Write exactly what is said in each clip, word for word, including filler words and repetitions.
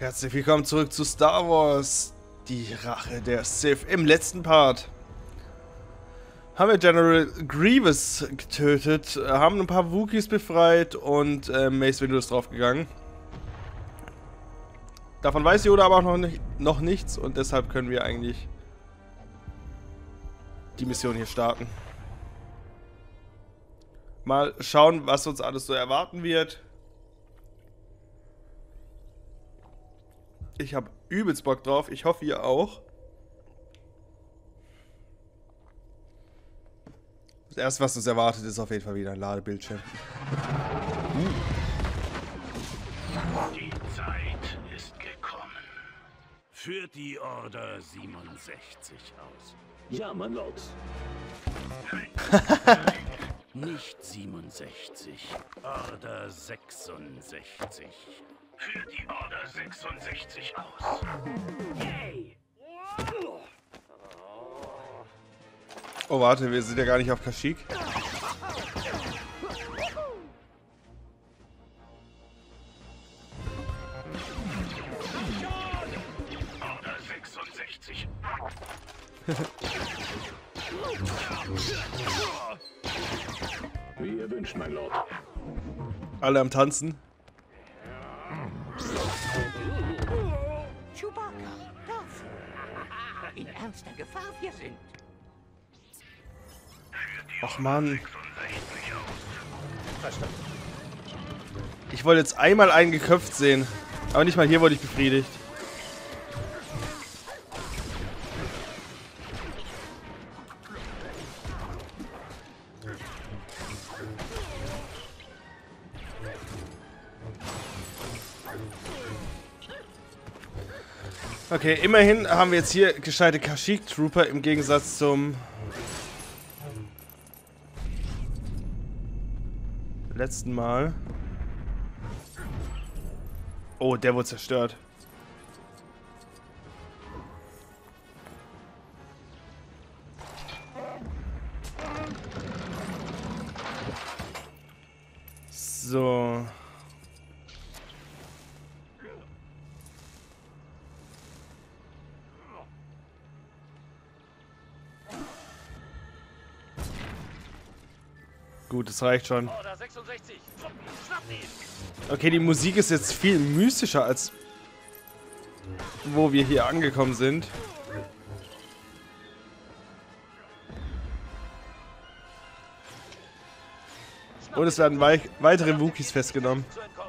Herzlich willkommen zurück zu Star Wars, die Rache der Sith. Im letzten Part haben wir General Grievous getötet, haben ein paar Wookiees befreit und äh, Mace Windu ist draufgegangen. Davon weiß Yoda aber auch noch, nicht, noch nichts und deshalb können wir eigentlich die Mission hier starten. Mal schauen, was uns alles so erwarten wird. Ich habe übelst Bock drauf. Ich hoffe, ihr auch. Das erste, was uns erwartet, ist auf jeden Fall wieder ein Ladebildschirm. Uh. Die Zeit ist gekommen. Führt die Order siebenundsechzig aus. Ja, mein Lord. Nicht siebenundsechzig. Order sechsundsechzig. Führt die Order sechsundsechzig aus. Yay! Oh, warte, wir sind ja gar nicht auf Kashyyyk. Order sechsundsechzig. Wie ihr wünscht, mein Lord. Alle am Tanzen. Chewbacca, Darth. In ernster Gefahr wir sind. Ach Mann. Ich wollte jetzt einmal einen geköpft sehen. Aber nicht mal hier wurde ich befriedigt. Okay, immerhin haben wir jetzt hier gescheite Kashyyyk Trooper im Gegensatz zum letzten Mal. Oh, der wurde zerstört. So. Gut, das reicht schon. Okay, die Musik ist jetzt viel mystischer, als wo wir hier angekommen sind. Und es werden wei weitere Wookiees festgenommen.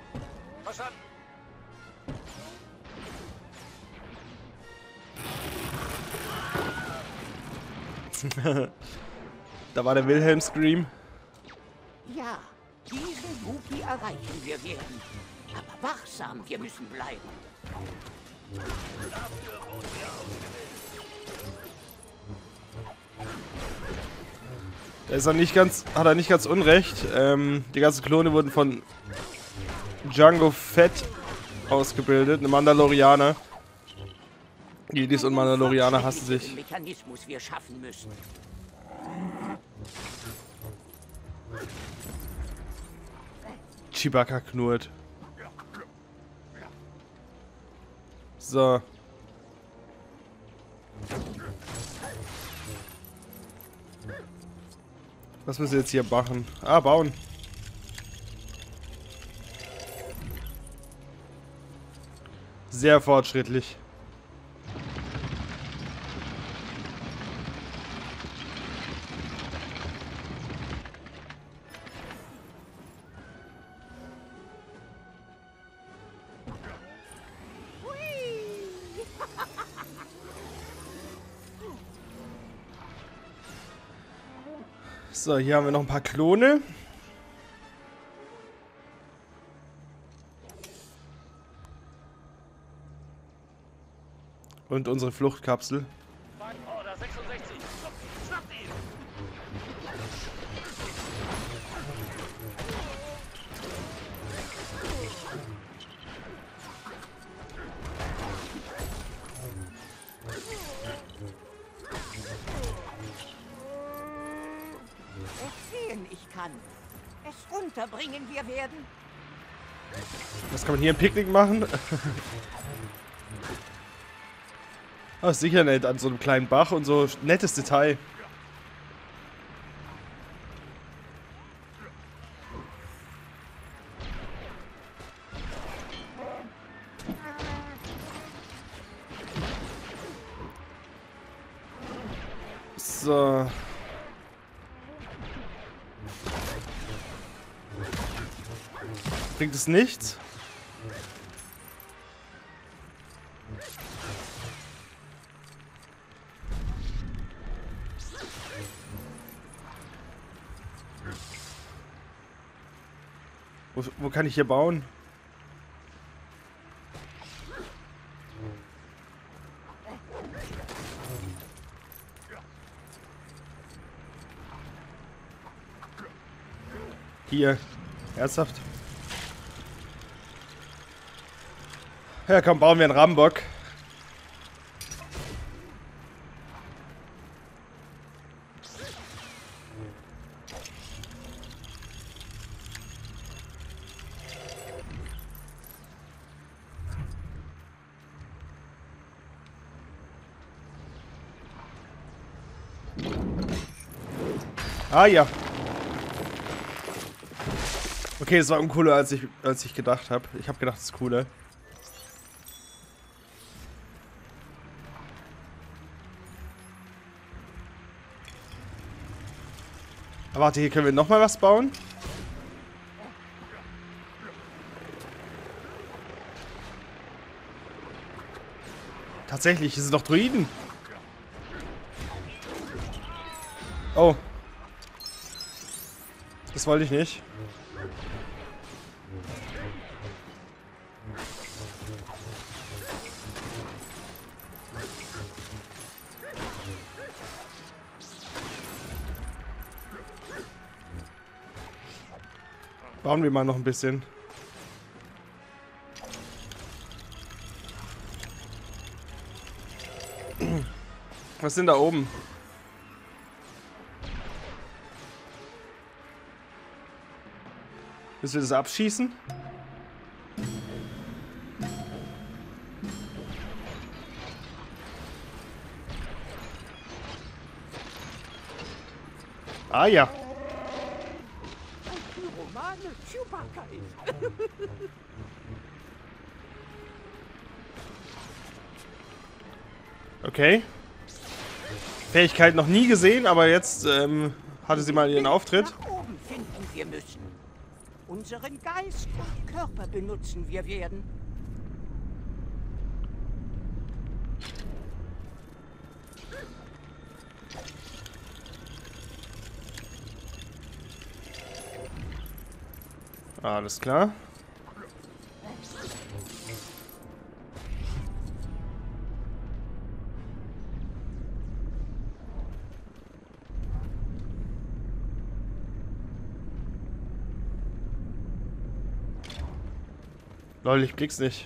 Da war der Wilhelm Scream. Ja, diesen Wookie erreichen wir werden. Aber wachsam, wir müssen bleiben. Da ist er nicht ganz, hat er nicht ganz unrecht. Ähm, die ganzen Klone wurden von Jango Fett ausgebildet, eine Mandalorianer. Jedis und Mandalorianer hassen sich. Mechanismus wir schaffen müssen. Chewbacca knurrt. So. Was müssen wir jetzt hier machen? Ah, bauen. Sehr fortschrittlich. So, hier haben wir noch ein paar Klone. Und unsere Fluchtkapsel. Order sechsundsechzig. Schnappt ihn! Erzählen ich kann. Es unterbringen wir werden. Was kann man hier ein Picknick machen? Ah, ist sicher nett an so einem kleinen Bach und so. Nettes Detail. So. Bringt es nichts? Wo, wo kann ich hier bauen? Hier. Ernsthaft? Ja, komm, bauen wir einen Rambock. Ah ja. Okay, es war uncooler, als ich, als ich gedacht habe. Ich habe gedacht, es ist cooler. Aber warte, hier können wir nochmal was bauen. Tatsächlich, hier sind doch Druiden. Oh. Das wollte ich nicht. Bauen wir mal noch ein bisschen. Was ist denn da oben? Müssen wir das abschießen? Ah ja. Okay. Fähigkeit noch nie gesehen, aber jetzt ähm, hatte sie mal ihren Auftritt. Nach oben finden wir müssen. Unseren Geist und Körper benutzen wir werden. Alles klar. Lol, ich blick's nicht.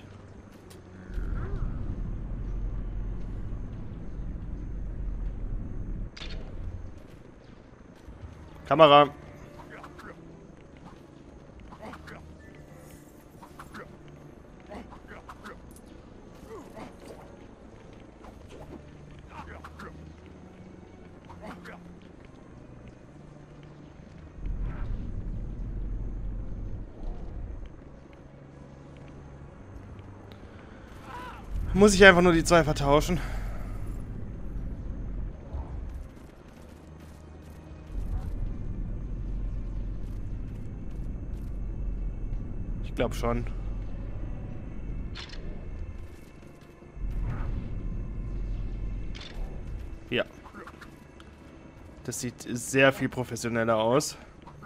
Kamera. Muss ich einfach nur die zwei vertauschen? Ich glaube schon. Ja. Das sieht sehr viel professioneller aus.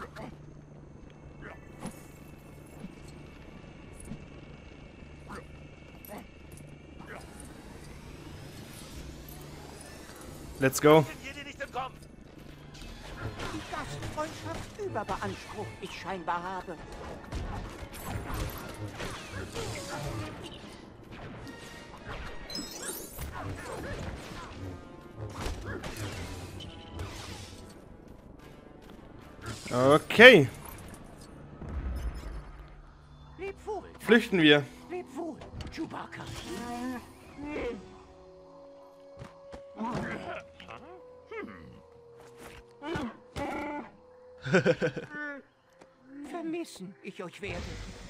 Let's go. Die Gastfreundschaft überbeansprucht ich scheinbar habe. Okay. Leb wohl. flüchten wir. Leb wohl, Chewbacca. Vermissen ich euch werde.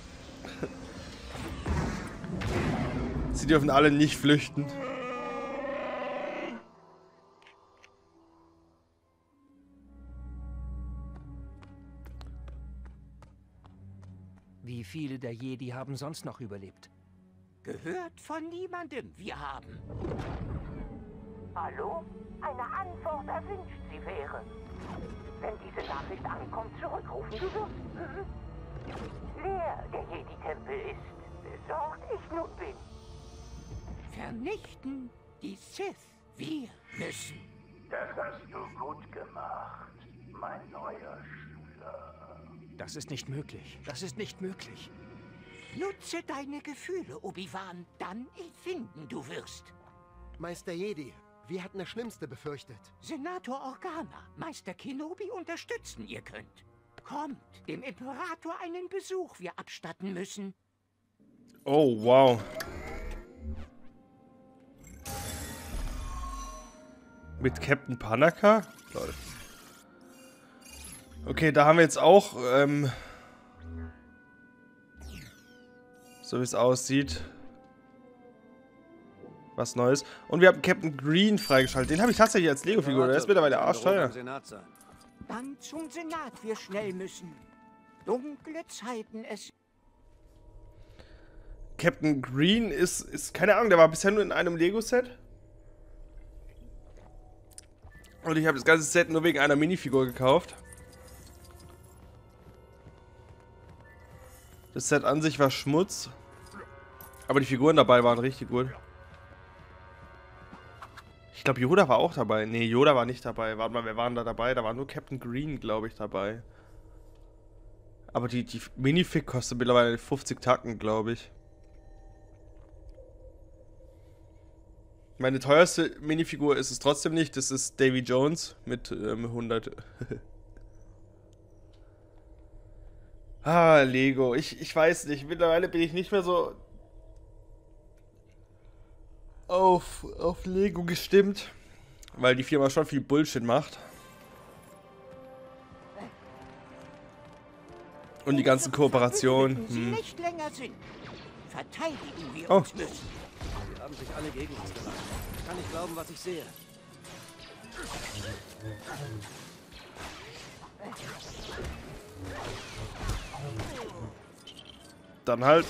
Sie dürfen alle nicht flüchten. Wie viele der Jedi haben sonst noch überlebt? Gehört von niemandem. Wir haben. Hallo? Eine Antwort erwünscht sie wäre. Wenn diese Nachricht ankommt, zurückrufen. Du wirst hm? leer der Jedi-Tempel ist. Besorgt ich nun bin. Vernichten die Sith. Wir müssen. Das hast du gut gemacht, mein neuer Schüler. Das ist nicht möglich. Das ist nicht möglich. Nutze deine Gefühle, Obi-Wan. Dann empfinden du wirst. Meister Jedi, wir hatten das Schlimmste befürchtet. Senator Organa, Meister Kenobi unterstützen, ihr könnt. Kommt, dem Imperator einen Besuch wir abstatten müssen. Oh, wow. Mit Captain Panaka? Leute. Okay, da haben wir jetzt auch, ähm, so wie es aussieht, was Neues. Und wir haben Captain Green freigeschaltet. Den habe ich tatsächlich als Lego-Figur. Der ist mittlerweile arschteuer. Dann zum Senat wir schnell müssen. Dunkle Zeiten es... Captain Green ist, ist, keine Ahnung, der war bisher nur in einem Lego-Set. Und ich habe das ganze Set nur wegen einer Minifigur gekauft. Das Set an sich war Schmutz. Aber die Figuren dabei waren richtig gut. Ich glaube, Yoda war auch dabei. Ne, Yoda war nicht dabei. Warte mal, wer waren da dabei? Da war nur Captain Green, glaube ich, dabei. Aber die, die Minifig kostet mittlerweile fünfzig Tacken, glaube ich. Meine teuerste Minifigur ist es trotzdem nicht. Das ist Davy Jones mit ähm, hundert. Ah, Lego. Ich, ich weiß nicht. Mittlerweile bin ich nicht mehr so auf, auf Lego gestimmt. Weil die Firma schon viel Bullshit macht. Und die ganzen Kooperationen. Sie Hm. nicht länger sind. Verteidigen wir Oh. uns müssen. Sie haben sich alle gegen uns gemacht. Ich kann nicht glauben, was ich sehe. Dann halt.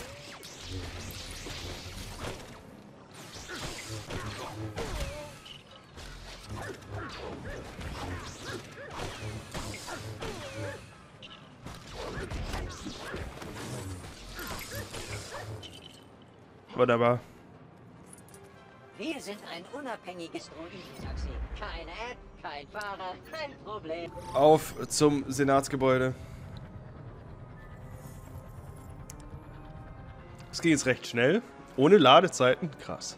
Wunderbar. Wir sind ein unabhängiges Droidentaxi. Keine App, kein Fahrer, kein Problem. Auf zum Senatsgebäude. Es ging jetzt recht schnell. Ohne Ladezeiten. Krass.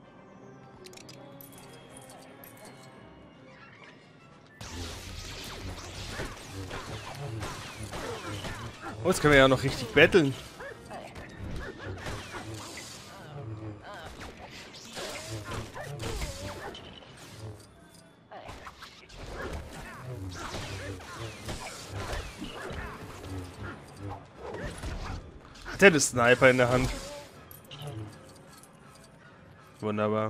Oh, jetzt können wir ja noch richtig betteln. Hat er den Sniper in der Hand? Wunderbar.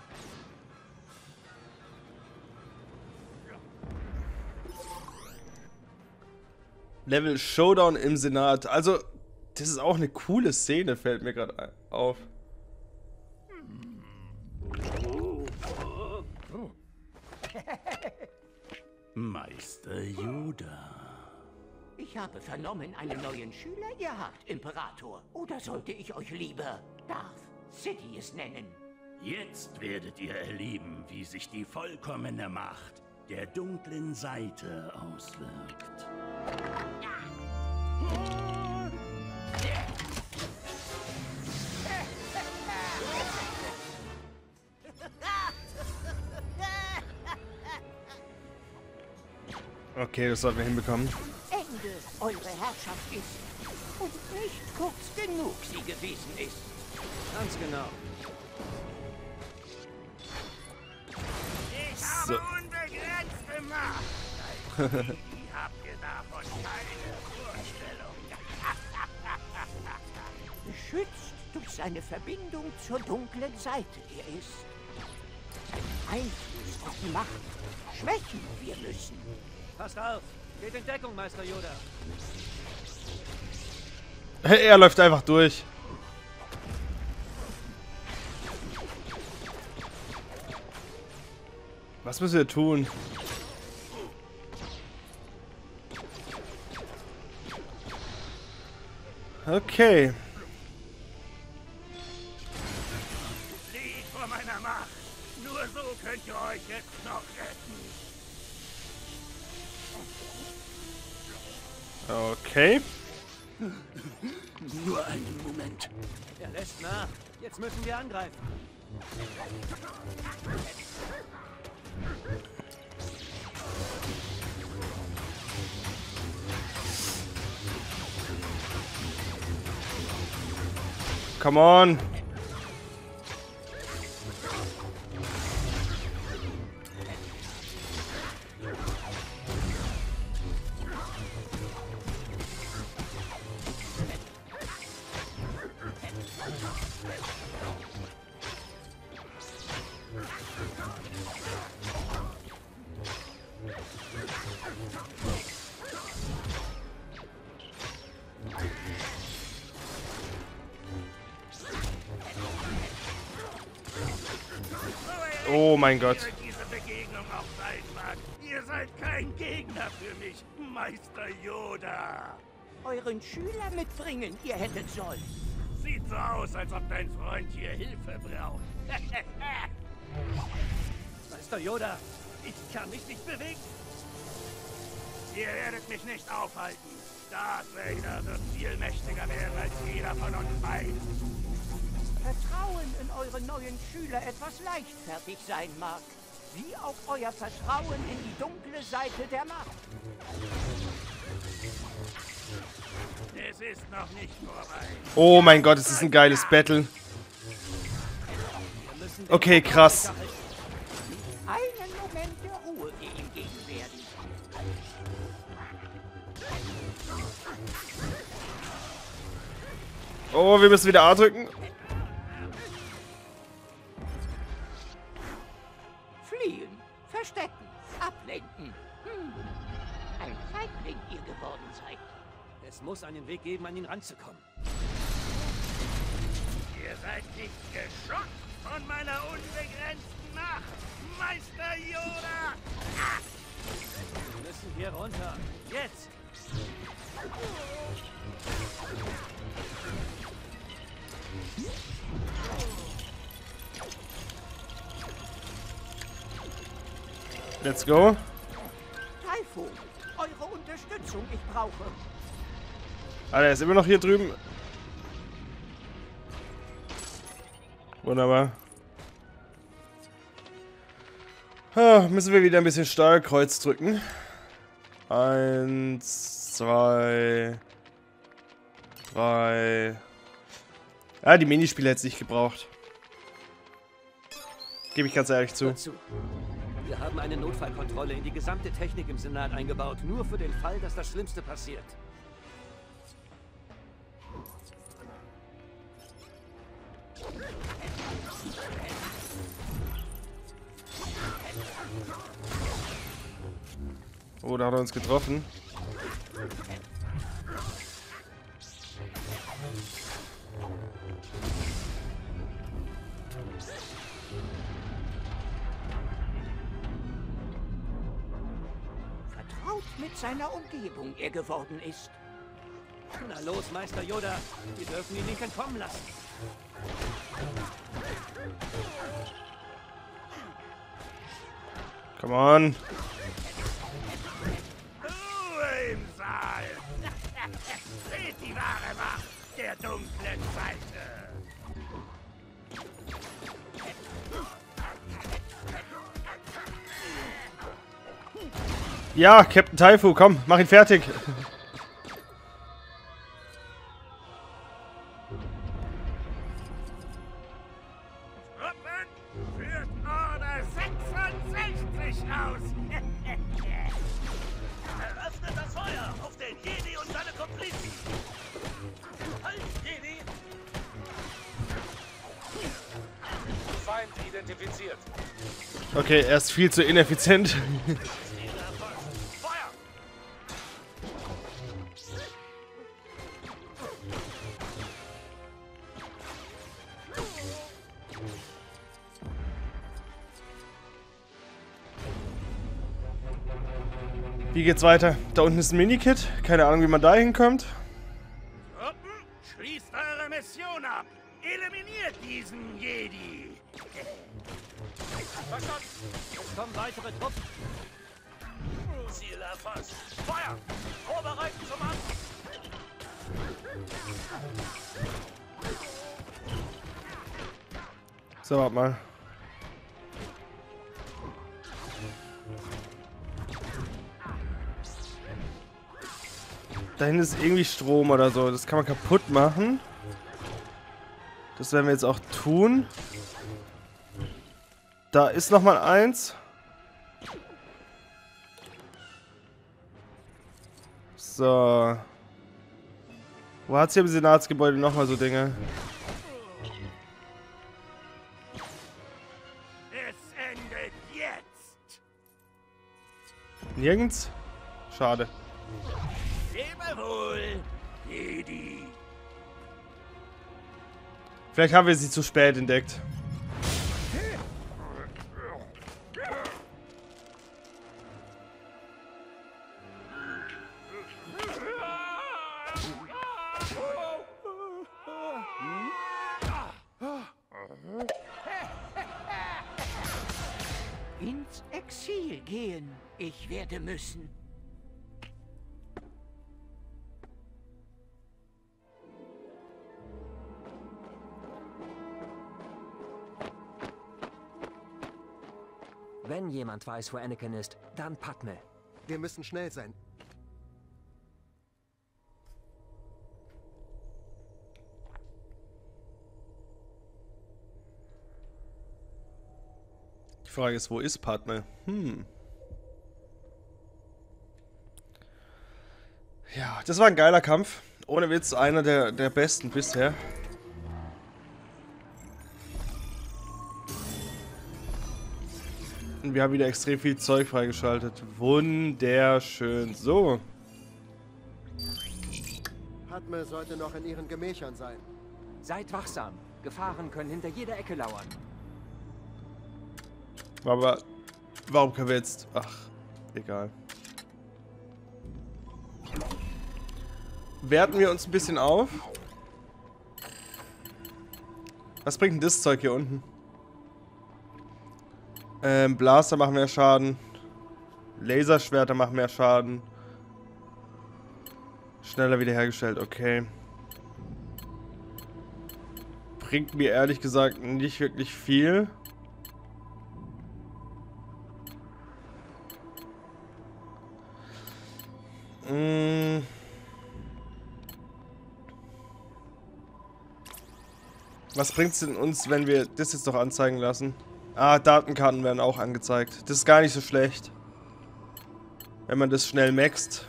Level Showdown im Senat. Also, das ist auch eine coole Szene, fällt mir gerade auf. Meister Yoda. Ich habe vernommen, einen neuen Schüler ihr habt, Imperator. Oder sollte ich euch lieber Darth Sidious nennen? Jetzt werdet ihr erleben, wie sich die vollkommene Macht der dunklen Seite auswirkt. Okay, das sollten wir hinbekommen. Ende eure Herrschaft ist. Und nicht kurz genug sie gewesen ist. Ganz genau. Ich So. habe unbegrenzte Macht. Wie habt ihr davon keine Vorstellung? Geschützt durch seine Verbindung zur dunklen Seite. Er ist Einfluss auf die Macht. Schwächen wir müssen. Passt auf. Geht in Deckung, Meister Yoda. Er läuft einfach durch. Was müssen wir tun? Okay. Flieht vor meiner Macht. Nur so könnt ihr euch jetzt noch retten. Okay. Nur einen Moment. Er lässt nach. Jetzt müssen wir angreifen. Come on. Oh mein Gott. Diese Begegnung auch sein mag. Ihr seid kein Gegner für mich, Meister Yoda. Euren Schüler mitbringen, ihr hättet sollen. Sieht so aus, als ob dein Freund hier Hilfe braucht. Meister Yoda, ich kann mich nicht bewegen. Ihr werdet mich nicht aufhalten. Darth Vader wird viel mächtiger werden als jeder von uns beiden. Vertrauen in eure neuen Schüler etwas leichtfertig sein mag. Wie auch euer Vertrauen in die dunkle Seite der Macht. Es ist noch nicht vorbei. Oh mein Gott, es ist ein geiles Battle. Okay, krass. Einen Moment der Ruhe wir ihm geben werden. Oh, wir müssen wieder A drücken. Fliehen, verstecken, ablenken. Hm. Ein Feigling ihr geworden seid. Es muss einen Weg geben, an ihn ranzukommen. Ihr seid nicht geschockt von meiner unbegrenzten Macht, Meister Yoda. Wir müssen hier runter. Jetzt! Let's go. Typho, eure Unterstützung, ich brauche. Ah, der ist immer noch hier drüben. Wunderbar. Ah, müssen wir wieder ein bisschen Steuerkreuz drücken. Eins, zwei, drei. Ja, die Minispiele hätte es nicht gebraucht. Gebe ich ganz ehrlich zu. Hört zu. Wir haben eine Notfallkontrolle in die gesamte Technik im Senat eingebaut, nur für den Fall, dass das Schlimmste passiert. Oh, da hat er uns getroffen. Vertraut mit seiner Umgebung er geworden ist. Na los, Meister Yoda. Wir dürfen ihn nicht entkommen lassen. Come on. Ruhe im Saal. Seht die wahre Macht der dunklen Seite. Ja, Captain Typho, komm, mach ihn fertig. dich aus! Eröffnet das Feuer auf den Jedi und seine Komplizen! Halt, Jedi! Feind identifiziert. Okay, er ist viel zu ineffizient. Wie geht's weiter? Da unten ist ein Minikit. Keine Ahnung, wie man da hinkommt. Truppen, schließt eure Mission ab. Eliminiert diesen Jedi. Verstanden. Es kommen weitere Truppen. Ziel erfasst. Feuer! Vorbereiten zum Angriff. So, warte mal. Da hinten ist irgendwie Strom oder so. Das kann man kaputt machen. Das werden wir jetzt auch tun. Da ist noch mal eins. So. Wo hat's hier im Senatsgebäude noch mal so Dinge? Es endet jetzt. Nirgends? Schade. Lebe wohl, Jedi. Vielleicht haben wir sie zu spät entdeckt. Ins Exil gehen. Ich werde müssen. Wenn jemand weiß, wo Anakin ist, dann Padme. Wir müssen schnell sein. Die Frage ist, wo ist Padme? Hm. Ja, das war ein geiler Kampf. Ohne Witz, einer der, der besten bisher. Und wir haben wieder extrem viel Zeug freigeschaltet. Wunderschön. So. Padme sollte noch in ihren Gemächern sein. Seid wachsam. Gefahren können hinter jeder Ecke lauern. Aber warum können wir jetzt... Ach, egal. Werten wir uns ein bisschen auf. Was bringt denn das Zeug hier unten? Ähm, Blaster machen mehr Schaden. Laserschwerter machen mehr Schaden. Schneller wiederhergestellt, okay. Bringt mir ehrlich gesagt nicht wirklich viel. Mmh. Was bringt es denn uns, wenn wir das jetzt noch anzeigen lassen? Ah, Datenkarten werden auch angezeigt. Das ist gar nicht so schlecht. Wenn man das schnell maxt.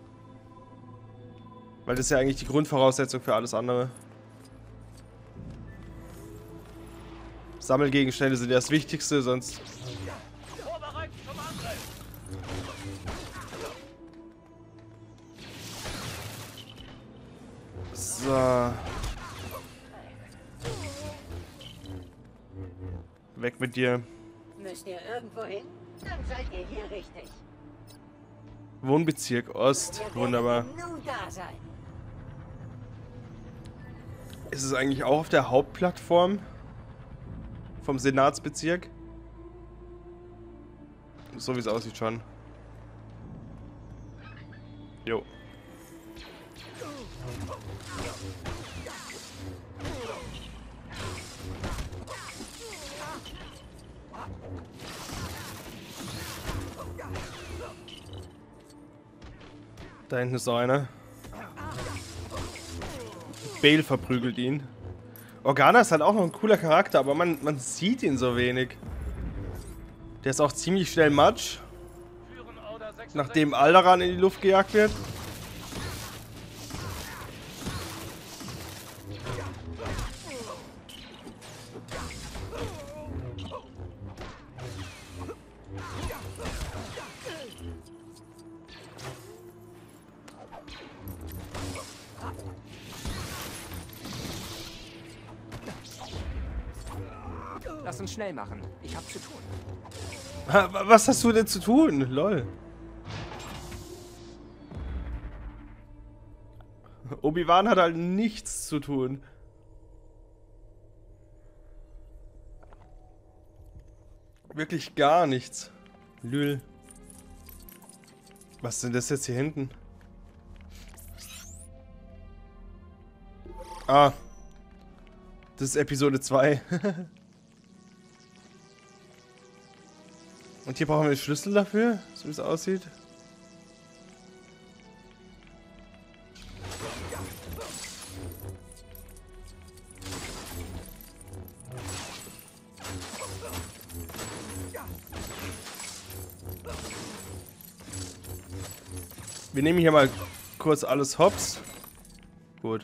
Weil das ist ja eigentlich die Grundvoraussetzung für alles andere. Sammelgegenstände sind ja das Wichtigste, sonst... Vorbereiten zum Angriff. So. Weg mit dir. Müsst ihr irgendwo hin? Dann seid ihr hier richtig. Wohnbezirk Ost. Ihr Wunderbar. werdet nun da sein. Ist es eigentlich auch auf der Hauptplattform vom Senatsbezirk? So wie es aussieht schon. Jo. Da hinten ist noch einer. Bale verprügelt ihn. Organa ist halt auch noch ein cooler Charakter, aber man, man sieht ihn so wenig. Der ist auch ziemlich schnell Matsch. Nachdem Alderaan in die Luft gejagt wird. Lass uns schnell machen. Ich hab zu tun. Was hast du denn zu tun? Lol. Obi-Wan hat halt nichts zu tun. Wirklich gar nichts. Lül. Was ist denn das jetzt hier hinten? Ah. Das ist Episode zwei. Und hier brauchen wir einen Schlüssel dafür, so wie es aussieht. Wir nehmen hier mal kurz alles hops. Gut.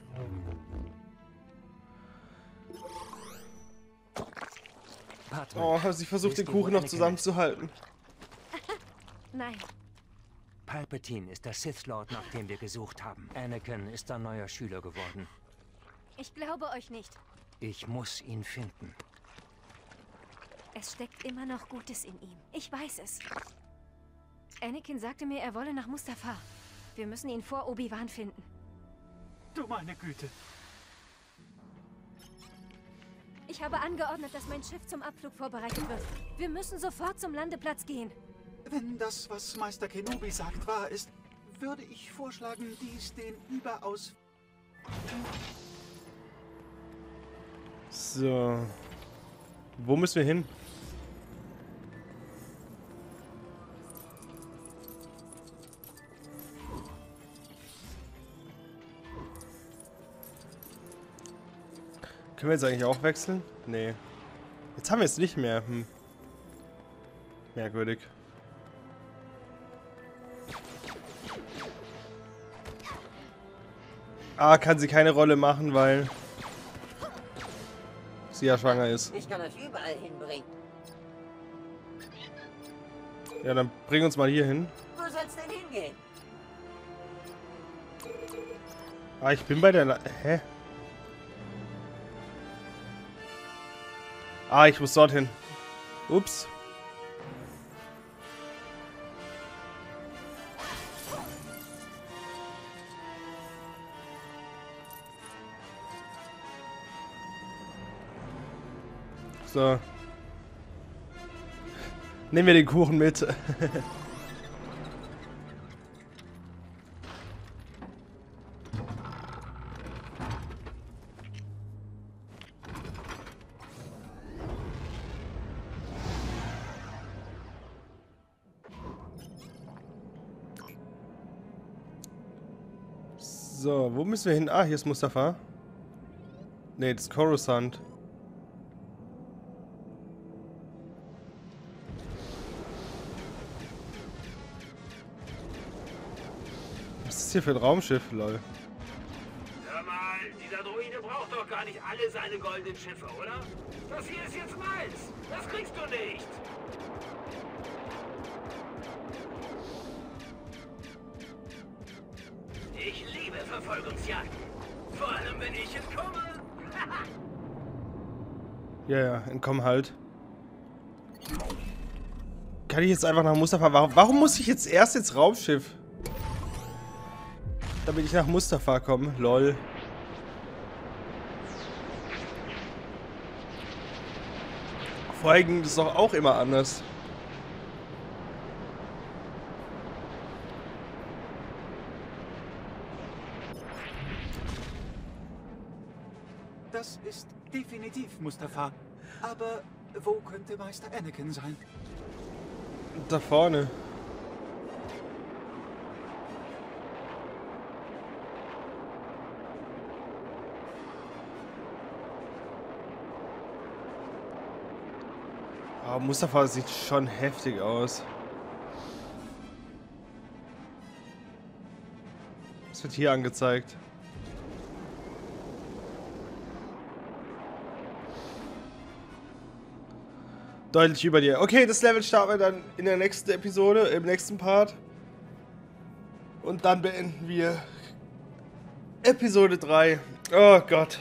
Oh, sie versucht den Kuchen noch zusammenzuhalten. Nein. Palpatine ist der Sith Lord, nach dem wir gesucht haben. Anakin ist ein neuer Schüler geworden. Ich glaube euch nicht. Ich muss ihn finden. Es steckt immer noch Gutes in ihm. Ich weiß es. Anakin sagte mir, er wolle nach Mustafar. Wir müssen ihn vor Obi-Wan finden. Du meine Güte. Ich habe angeordnet, dass mein Schiff zum Abflug vorbereitet wird. Wir müssen sofort zum Landeplatz gehen. Wenn das, was Meister Kenobi sagt, wahr ist, würde ich vorschlagen, dies den überaus... So. Wo müssen wir hin? Können wir jetzt eigentlich auch wechseln? Nee. Jetzt haben wir es nicht mehr. Hm. Merkwürdig. Ah, kann sie keine Rolle machen, weil sie ja schwanger ist. Ich kann euch überall hinbringen. Ja, dann bring uns mal hier hin. Wo soll's denn hingehen? Ah, ich bin bei der... La Hä? Ah, ich muss dorthin. Ups. So. Nehmen wir den Kuchen mit. So, wo müssen wir hin? Ah, hier ist Mustafar. Ne, das ist Coruscant. Was ist hier für ein Raumschiff, lol? Hör mal, dieser Droide braucht doch gar nicht alle seine goldenen Schiffe, oder? Das hier ist jetzt meins. Das kriegst du nicht. Ich liebe Verfolgungsjagden. Vor allem, wenn ich entkomme. Ja, ja, entkommen halt. Kann ich jetzt einfach nach Mustafar? Warum, warum muss ich jetzt erst ins Raumschiff? Damit ich nach Mustafar komme. Lol. Vorher ging das doch auch immer anders. Das ist definitiv Mustafar. Aber wo könnte Meister Anakin sein? Da vorne. Oh, Mustafa sieht schon heftig aus. Was wird hier angezeigt? Deutlich über dir. Okay, das Level starten wir dann in der nächsten Episode, im nächsten Part. Und dann beenden wir Episode drei. Oh Gott.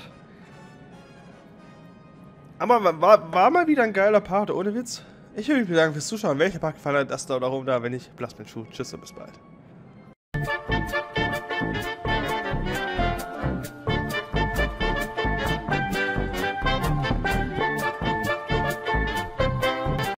Aber war, war mal wieder ein geiler Part, ohne Witz. Ich würde mich bedanken fürs Zuschauen. Welcher Part gefallen hat, das da oder rum da. Wenn nicht, lasst mir einen Schuh. Tschüss und bis bald.